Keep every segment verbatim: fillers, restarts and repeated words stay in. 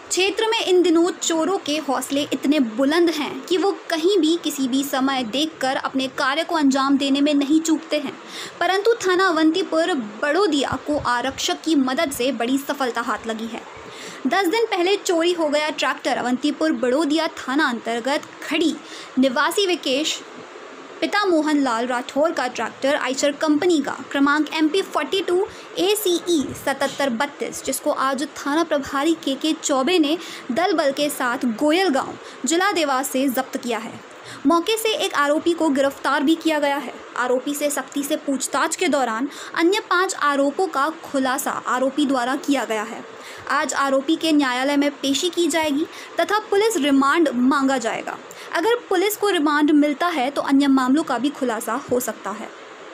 क्षेत्र में इन दिनों चोरों के हौसले इतने बुलंद हैं कि वो कहीं भी किसी भी समय देखकर अपने कार्य को अंजाम देने में नहीं चूकते हैं। परंतु थाना अवंतीपुर बड़ोदिया को आरक्षक की मदद से बड़ी सफलता हाथ लगी है। दस दिन पहले चोरी हो गया ट्रैक्टर अवंतीपुर बड़ोदिया थाना अंतर्गत खड़ी निवासी विकेश पिता मोहन लाल राठौर का ट्रैक्टर आइचर कंपनी का क्रमांक M P forty two A C E सतहत्तर बत्तीस, जिसको आज थाना प्रभारी के के चौबे ने दल बल के साथ गोयल गांव जिला देवास से जब्त किया है। मौके से एक आरोपी को गिरफ्तार भी किया गया है। आरोपी से सख्ती से पूछताछ के दौरान अन्य पांच आरोपों का खुलासा आरोपी द्वारा किया गया है। आज आरोपी के न्यायालय में पेशी की जाएगी तथा पुलिस रिमांड मांगा जाएगा। अगर पुलिस को रिमांड मिलता है तो अन्य मामलों का भी खुलासा हो सकता है।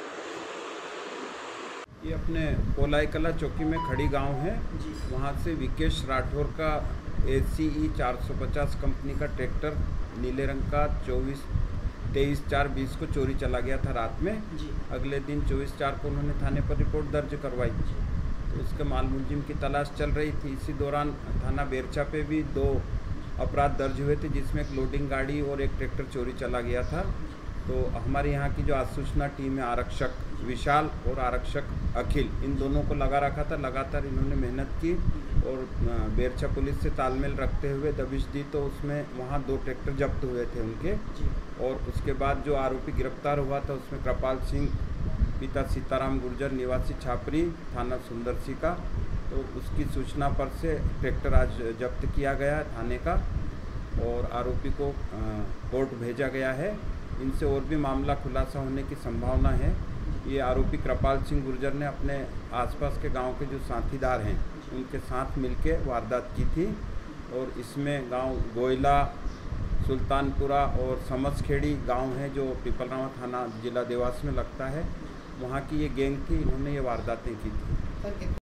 ये अपने पोलाई कला चौकी में खड़ी गांव है, वहाँ से विकेश राठौर का ए सी ई चार सौ पचास कंपनी का ट्रैक्टर नीले रंग का चौबीस तेईस चार बीस को चोरी चला गया था रात में। अगले दिन चौबीस चार को उन्होंने थाने पर रिपोर्ट दर्ज करवाई, तो उसके माल मुलजिम की तलाश चल रही थी। इसी दौरान थाना बेरचा पे भी दो अपराध दर्ज हुए थे, जिसमें एक लोडिंग गाड़ी और एक ट्रैक्टर चोरी चला गया था। तो हमारे यहाँ की जो आसूचना टीम है, आरक्षक विशाल और आरक्षक अखिल, इन दोनों को लगा रखा था। लगातार इन्होंने मेहनत की और बेरचा पुलिस से तालमेल रखते हुए दबिश दी, तो उसमें वहाँ दो ट्रैक्टर जब्त हुए थे उनके। और उसके बाद जो आरोपी गिरफ्तार हुआ था उसमें कृपाल सिंह पिता सीताराम गुर्जर निवासी छापरी थाना सुंदरसी का, तो उसकी सूचना पर से ट्रैक्टर आज जब्त किया गया थाने का और आरोपी को कोर्ट भेजा गया है। इनसे और भी मामला खुलासा होने की संभावना है। ये आरोपी कृपाल सिंह गुर्जर ने अपने आसपास के गांव के जो साथीदार हैं उनके साथ मिलके वारदात की थी और इसमें गांव गोयला, सुल्तानपुरा और समसखेड़ी गांव है जो पिपलरावा थाना जिला देवास में लगता है, वहाँ की ये गैंग थी, इन्होंने ये वारदातें की थी।